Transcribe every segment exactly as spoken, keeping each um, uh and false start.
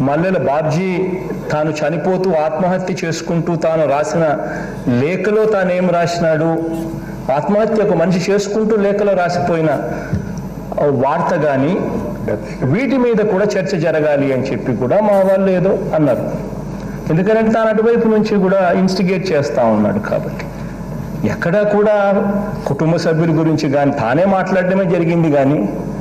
మల్లెల బాబ్జీ తాను చనిపోతూ ఆత్మహత్య చేసుకుంటూ తాను రాసిన లేఖలో తాను ఏం రాసినాడు, ఆత్మహత్య ఒక మనిషి చేసుకుంటూ లేఖలో రాసిపోయిన వార్త కానీ వీటి మీద కూడా చర్చ జరగాలి అని చెప్పి కూడా మా వాళ్ళు ఏదో అన్నారు. ఎందుకంటే తాను అటువైపు నుంచి కూడా ఇన్స్టిగేట్ చేస్తూ ఉన్నాడు. కాబట్టి ఎక్కడా కూడా కుటుంబ సభ్యుల గురించి కానీ తానే మాట్లాడడమే జరిగింది. కానీ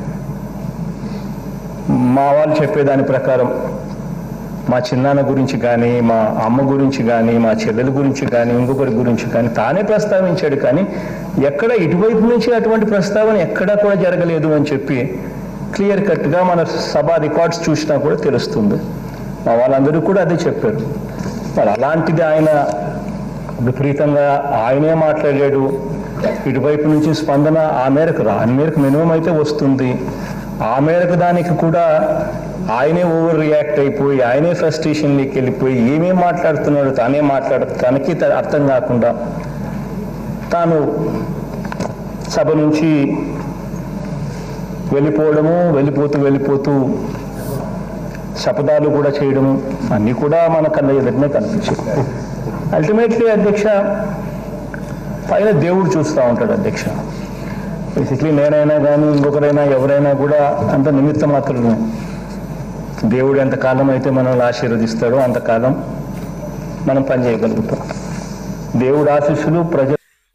మా వాళ్ళు చెప్పేదాని ప్రకారం మా చిన్నాన్న గురించి కానీ, మా అమ్మ గురించి కానీ, మా చెల్లెల గురించి కానీ, ఇంకొకరి గురించి కానీ తానే ప్రస్తావించాడు. కానీ ఎక్కడ ఇటువైపు నుంచి అటువంటి ప్రస్తావన ఎక్కడా కూడా జరగలేదు అని చెప్పి క్లియర్ కట్గా మన సభ రికార్డ్స్ చూసినా కూడా తెలుస్తుంది. మా వాళ్ళందరూ కూడా అదే చెప్పారు. మరి అలాంటిది ఆయన విపరీతంగా ఆయనే మాట్లాడాడు. ఇటువైపు నుంచి స్పందన ఆ మేరకు రా ఆ మేరకు మినిమం అయితే వస్తుంది. ఆ మేరకు దానికి కూడా ఆయనే ఓవర్ రియాక్ట్ అయిపోయి ఆయనే ఫ్రస్ట్రేషన్లోకి వెళ్ళిపోయి ఏమేం మాట్లాడుతున్నాడు తానే మాట్లాడు తనకి అర్థం కాకుండా తాను సభ నుంచి వెళ్ళిపోవడము, వెళ్ళిపోతూ వెళ్ళిపోతూ శపథాలు కూడా చేయడము అన్నీ కూడా మన కళ్ళ ఎదుటనే కనిపించాయి. అల్టిమేట్లీ అధ్యక్ష పైన దేవుడు చూస్తూ ఉంటాడు అధ్యక్ష. బేసిక్లీ నేనైనా కానీ ఇంకొకరైనా ఎవరైనా కూడా అంత నిమిత్త మాత్రమే. దేవుడు ఎంతకాలం అయితే మనల్ని ఆశీర్వదిస్తాడో అంతకాలం మనం పనిచేయగలుగుతాం. దేవుడు ఆశీస్సులు ప్రజలు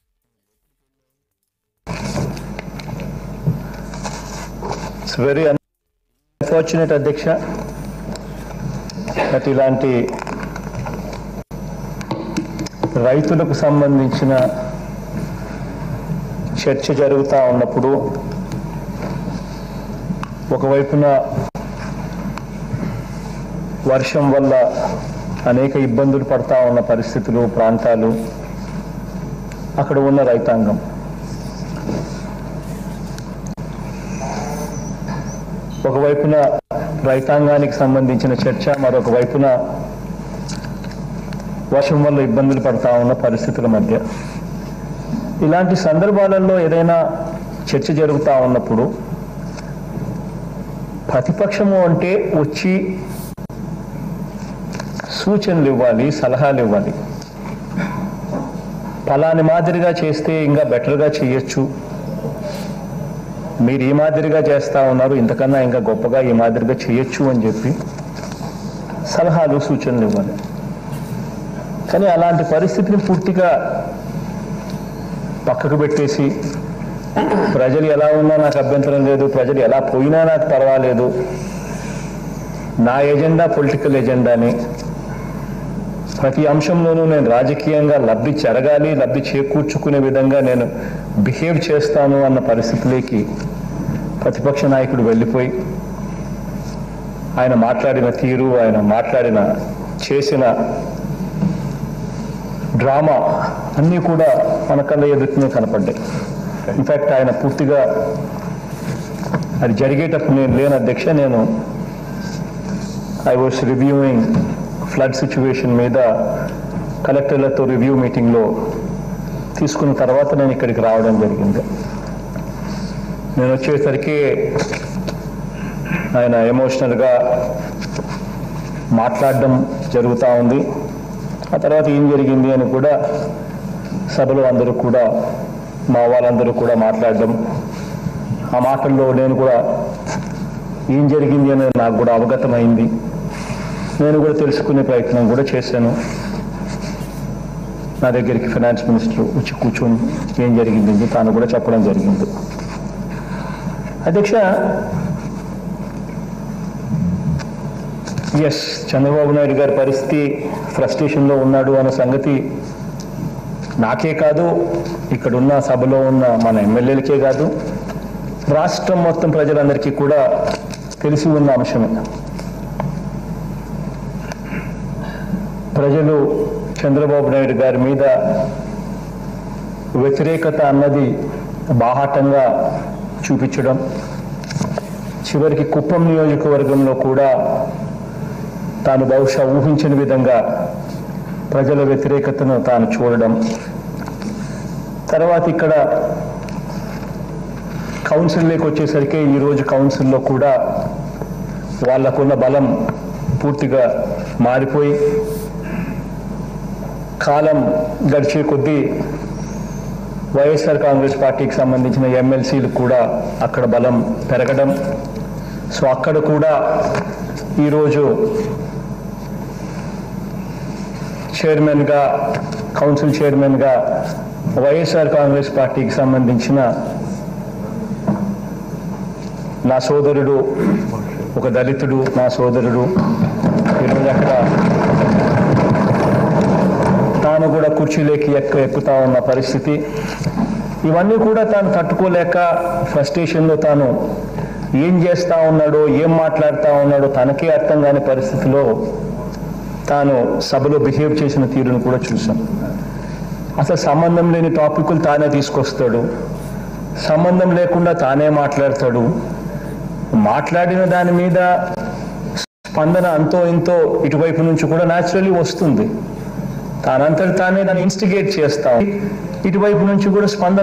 ఇట్స్ వెరీ అన్ఫార్చునేట్ అధ్యక్ష బట్ ఇలాంటి రైతులకు సంబంధించిన చర్చ జరుగుతూ ఉన్నప్పుడు ఒకవైపున వర్షం వల్ల అనేక ఇబ్బందులు పడతా ఉన్న పరిస్థితులు, ప్రాంతాలు, అక్కడ ఉన్న రైతాంగం, ఒకవైపున రైతాంగానికి సంబంధించిన చర్చ, మరొక వైపున వర్షం వల్ల ఇబ్బందులు పడతా ఉన్న పరిస్థితుల మధ్య ఇలాంటి సందర్భాలలో ఏదైనా చర్చ జరుగుతూ ఉన్నప్పుడు ప్రతిపక్షము అంటే వచ్చి సూచనలు ఇవ్వాలి, సలహాలు ఇవ్వాలి. ఫలాని మాదిరిగా చేస్తే ఇంకా బెటర్గా చేయొచ్చు, మీరు ఈ మాదిరిగా చేస్తూ ఉన్నారు, ఇంతకన్నా ఇంకా గొప్పగా ఈ మాదిరిగా చేయొచ్చు అని చెప్పి సలహాలు సూచనలు ఇవ్వాలి. కానీ అలాంటి పరిస్థితిని పూర్తిగా పక్కకు పెట్టేసి ప్రజలు ఎలా ఉన్నా నాకు అభ్యంతరం లేదు, ప్రజలు ఎలా పోయినా నాకు పర్వాలేదు, నా ఎజెండా పొలిటికల్ ఎజెండాని, ప్రతి అంశంలోనూ నేను రాజకీయంగా లబ్ధి జరగాలి, లబ్ధి చేకూర్చుకునే విధంగా నేను బిహేవ్ చేస్తాను అన్న పరిస్థితిలోకి ప్రతిపక్ష నాయకుడు వెళ్ళిపోయి ఆయన మాట్లాడిన తీరు, ఆయన మాట్లాడిన చేసిన డ్రామా అన్నీ కూడా మన కళ్ళ ఎదుటినే కనపడ్డాయి. ఇన్ఫ్యాక్ట్ ఆయన పూర్తిగా అది జరిగేటప్పుడు నేను లేని అధ్యక్ష, నేను I was reviewing flood situation మీద కలెక్టర్లతో రివ్యూ మీటింగ్లో తీసుకున్న తర్వాత నేను ఇక్కడికి రావడం జరిగింది. నేను వచ్చేసరికి ఆయన ఎమోషనల్గా మాట్లాడడం జరుగుతూ ఉంది. ఆ తర్వాత ఏం జరిగింది అని కూడా సభలో అందరూ కూడా మా వాళ్ళందరూ కూడా మాట్లాడడం, ఆ మాటల్లో నేను కూడా ఏం జరిగింది అనేది నాకు కూడా అవగతమైంది. నేను కూడా తెలుసుకునే ప్రయత్నం కూడా చేశాను. నా దగ్గరికి ఫైనాన్స్ మినిస్టర్ వచ్చి కూర్చొని ఏం జరిగింది తాను కూడా చెప్పడం జరిగింది. అధ్యక్ష, ఎస్, చంద్రబాబు నాయుడు గారి పరిస్థితి ఫ్రస్ట్రేషన్లో ఉన్నాడు అన్న సంగతి నాకే కాదు, ఇక్కడున్న సభలో ఉన్న మన ఎమ్మెల్యేలకే కాదు, రాష్ట్రం మొత్తం ప్రజలందరికీ కూడా తెలిసి ఉన్న అంశమే. ప్రజలు చంద్రబాబు నాయుడు గారి మీద వ్యతిరేకత అన్నది బాహాటంగా చూపించడం, చివరికి కుప్పం నియోజకవర్గంలో కూడా తాను బహుశా ఊహించని విధంగా ప్రజల వ్యతిరేకతను తాను చూడడం, తర్వాత ఇక్కడ కౌన్సిల్లోకి వచ్చేసరికి ఈరోజు కౌన్సిల్లో కూడా వాళ్ళకున్న బలం పూర్తిగా మారిపోయి కాలం గడిచే కొద్దీ వైఎస్ఆర్ కాంగ్రెస్ పార్టీకి సంబంధించిన ఎమ్మెల్సీలు కూడా అక్కడ బలం పెరగడం, సో అక్కడ కూడా ఈరోజు చైర్మన్గా కౌన్సిల్ చైర్మన్గా వైఎస్ఆర్ కాంగ్రెస్ పార్టీకి సంబంధించిన నా సోదరుడు, ఒక దళితుడు నా సోదరుడు ఈరోజు అక్కడ తాను కూడా కుర్చీలోకి ఎక్కు ఎక్కుతా ఉన్న పరిస్థితి. ఇవన్నీ కూడా తాను తట్టుకోలేక ఫ్రస్ట్రేషన్లో తాను ఏం చేస్తూ ఉన్నాడో, ఏం మాట్లాడుతూ ఉన్నాడో తనకే అర్థం కాని పరిస్థితిలో తాను సభలో బిహేవ్ చేసిన తీరును కూడా చూసాం. అసలు సంబంధం లేని టాపిక్లు తానే తీసుకొస్తాడు, సంబంధం లేకుండా తానే మాట్లాడతాడు. మాట్లాడిన దాని మీద స్పందన అంతో ఇంతో ఇటువైపు నుంచి కూడా న్యాచురల్లీ వస్తుంది. తానంతటి తానే దాన్ని ఇన్స్టిగేట్ చేస్తాం, ఇటువైపు నుంచి కూడా స్పందన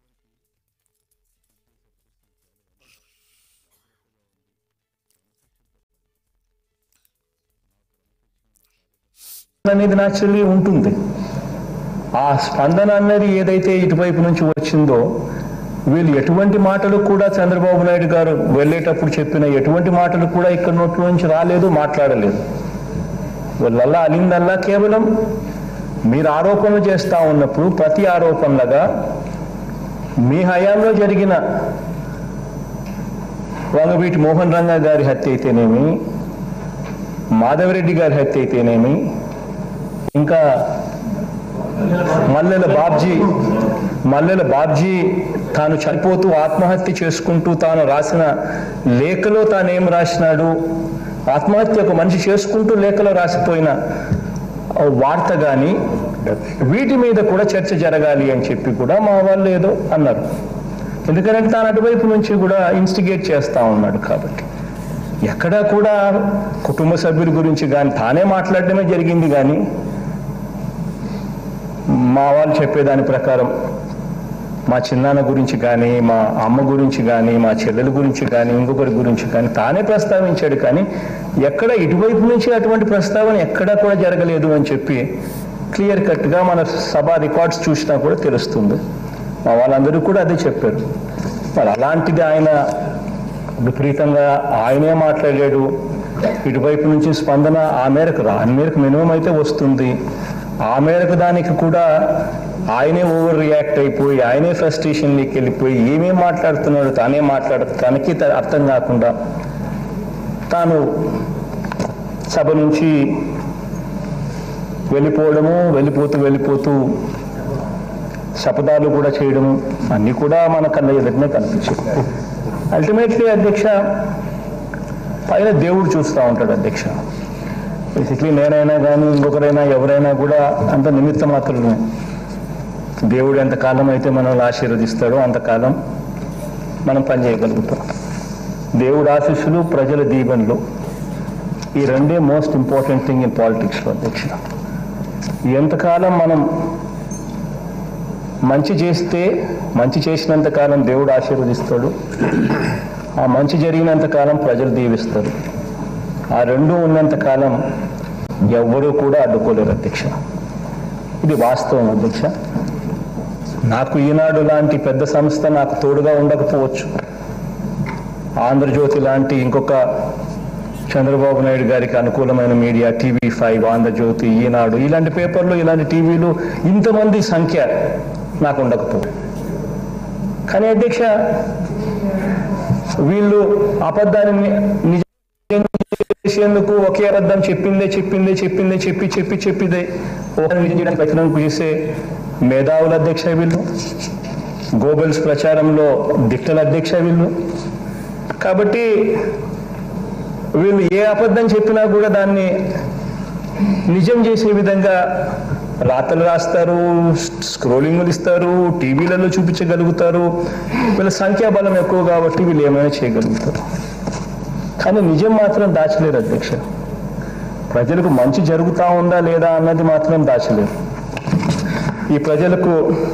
అనేది న్యాచురల్లీ ఉంటుంది. ఆ స్పందన అనేది ఏదైతే ఇటువైపు నుంచి వచ్చిందో, వీళ్ళు ఎటువంటి మాటలు కూడా చంద్రబాబు నాయుడు గారు వెళ్ళేటప్పుడు చెప్పిన ఎటువంటి మాటలు కూడా ఇక్కడ నోట్ల నుంచి రాలేదు, మాట్లాడలేదు. వీళ్ళల్లా అలిందల్లా కేవలం మీరు ఆరోపణలు చేస్తూ ఉన్నప్పుడు ప్రతి ఆరోపణలుగా మీ హయాంలో జరిగిన వంగవీటి మోహన్ రంగా గారి హత్య అయితేనేమి, మాధవరెడ్డి గారి హత్య అయితేనేమి, ఇంకా మల్లెల బాబ్జీ మల్లెల బాబ్జీ తాను చనిపోతూ ఆత్మహత్య చేసుకుంటూ తాను రాసిన లేఖలో తాను ఏం రాసినాడు, ఆత్మహత్య ఒక మనిషి చేసుకుంటూ లేఖలో రాసిపోయిన వార్త కానీ, వీటి మీద కూడా చర్చ జరగాలి అని చెప్పి కూడా మా వాళ్ళు ఏదో అన్నారు. ఎందుకంటే తాను అటువైపు నుంచి కూడా ఇన్స్టిగేట్ చేస్తూ ఉన్నాడు. కాబట్టి ఎక్కడా కూడా కుటుంబ సభ్యుల గురించి కానీ తానే మాట్లాడటమే జరిగింది. కానీ మా వాళ్ళు చెప్పేదాని ప్రకారం మా చిన్నాన్న గురించి కానీ, మా అమ్మ గురించి కానీ, మా చెల్లెల గురించి కానీ, ఇంకొకరి గురించి కానీ తానే ప్రస్తావించాడు. కానీ ఎక్కడ ఇటువైపు నుంచి అటువంటి ప్రస్తావన ఎక్కడా కూడా జరగలేదు అని చెప్పి క్లియర్ కట్గా మన సభ రికార్డ్స్ చూసినా కూడా తెలుస్తుంది. మా వాళ్ళందరూ కూడా అదే చెప్పారు. మరి అలాంటిది ఆయన విపరీతంగా ఆయనే మాట్లాడాడు. ఇటువైపు నుంచి స్పందన ఆ మేరకు రా ఆ మేరకు మినిమం అయితే వస్తుంది. ఆ మేరకు దానికి కూడా ఆయనే ఓవర్ రియాక్ట్ అయిపోయి ఆయనే ఫ్రస్ట్రేషన్లోకి వెళ్ళిపోయి ఏమేం మాట్లాడుతున్నాడు తానే మాట్లాడ తనకి అర్థం కాకుండా తాను సభ నుంచి వెళ్ళిపోవడము, వెళ్ళిపోతూ వెళ్ళిపోతూ శపథాలు కూడా చేయడము అన్నీ కూడా మన కళ్ళ ఎదుటనే కనిపించాయి. అల్టిమేట్లీ అధ్యక్ష, పైన దేవుడు చూస్తూ ఉంటాడు అధ్యక్ష. బేసిక్లీ నేనైనా కానీ ఇంకొకరైనా ఎవరైనా కూడా అంత నిమిత్త మాత్రమే. దేవుడు ఎంతకాలం అయితే మనల్ని ఆశీర్వదిస్తాడో అంతకాలం మనం పనిచేయగలుగుతాం. దేవుడు ఆశీస్సులు, ప్రజల దీవెనలు, ఈ రెండే మోస్ట్ ఇంపార్టెంట్ థింగ్ ఇన్ పాలిటిక్స్లో అధ్యక్ష. ఎంతకాలం మనం మంచి చేస్తే, మంచి చేసినంత కాలం దేవుడు ఆశీర్వదిస్తాడు, ఆ మంచి జరిగినంత కాలం ప్రజలు దీవిస్తారు. ఆ రెండు ఉన్నంత కాలం ఎవ్వరూ కూడా అడ్డుకోలేరు అధ్యక్ష. ఇది వాస్తవం అధ్యక్ష. నాకు ఈనాడు లాంటి పెద్ద సంస్థ నాకు తోడుగా ఉండకపోవచ్చు. ఆంధ్రజ్యోతి లాంటి ఇంకొక చంద్రబాబు నాయుడు గారికి అనుకూలమైన media, TV five, Andhra Jyothy, Eenadu, ఇలాంటి పేపర్లు, ఇలాంటి టీవీలు, ఇంతమంది సంఖ్య నాకు ఉండకపోవచ్చు. కానీ అధ్యక్ష, వీళ్ళు అబద్ధాన్ని నిజం చేసేందుకు ఒకే అబద్ధం చెప్పిందే చెప్పిందే చెప్పిందే చెప్పి చెప్పి చెప్పిదే నిజం చేయడానికి ప్రయత్నం చేసే మేధావుల అధ్యక్ష వీళ్ళు, గోబెల్స్ ప్రచారంలో దిట్టల అధ్యక్ష వీళ్ళు. కాబట్టి వీళ్ళు ఏ అబద్ధం చెప్పినా కూడా దాన్ని నిజం చేసే విధంగా రాతలు రాస్తారు, స్క్రోలింగ్లు ఇస్తారు, టీవీలలో చూపించగలుగుతారు. వీళ్ళ సంఖ్యాబలం ఎక్కువ కాబట్టి వీళ్ళు ఏమైనా చేయగలుగుతారు. కానీ నిజం మాత్రం దాచలేరు అధ్యక్ష. ప్రజలకు మంచి జరుగుతూ ఉందా లేదా అన్నది మాత్రం దాచలేరు. ఈ ప్రజలకు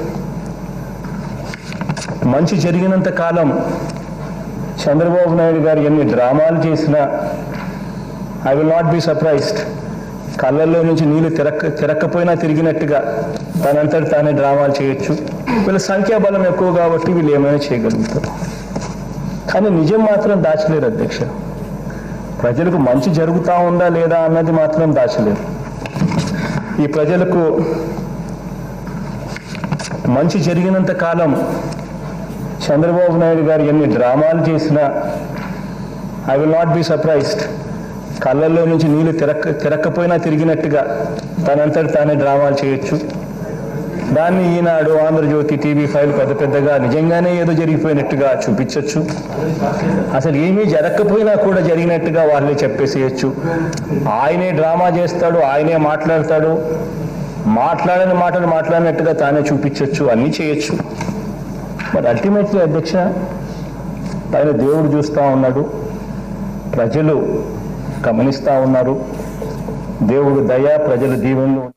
మంచి జరిగినంత కాలం చంద్రబాబు నాయుడు గారు ఎన్ని డ్రామాలు చేసినా I will not be surprised. కళ్ళల్లో నుంచి నీళ్లు తిరక్క తిరక్కపోయినా తిరిగినట్టుగా తనంతటి తానే డ్రామాలు చేయొచ్చు. వీళ్ళ సంఖ్యాబలం ఎక్కువ కాబట్టి వీళ్ళు ఏమైనా చేయగలుగుతారు. కానీ నిజం మాత్రం దాచలేరు అధ్యక్ష. ప్రజలకు మంచి జరుగుతూ ఉందా లేదా అన్నది మాత్రం దాచలేరు. ఈ ప్రజలకు మంచి జరిగినంత కాలం చంద్రబాబు నాయుడు గారు ఎన్ని డ్రామాలు చేసినా I will not be surprised. కళ్ళల్లో నుంచి నీళ్లు తిరక్క తిరక్కపోయినా తిరిగినట్టుగా తనంతటి తానే డ్రామాలు చేయొచ్చు. దాన్ని ఈనాడు, ఆంధ్రజ్యోతి, టీవీ ఫైవ్ పెద్ద పెద్దగా నిజంగానే ఏదో జరిగిపోయినట్టుగా చూపించవచ్చు. అసలు ఏమీ జరగకపోయినా కూడా జరిగినట్టుగా వాళ్ళే చెప్పేసేయచ్చు. ఆయనే డ్రామా చేస్తాడు, ఆయనే మాట్లాడతాడు, మాట్లాడని మాటలు మాట్లాడినట్టుగా తానే చూపించవచ్చు, అన్నీ చేయొచ్చు. బట్ అల్టిమేట్లీ అధ్యక్ష, పైన దేవుడు చూస్తూ ఉన్నాడు, ప్రజలు గమనిస్తూ ఉన్నారు. దేవుడు దయ, ప్రజలు దీవెనలు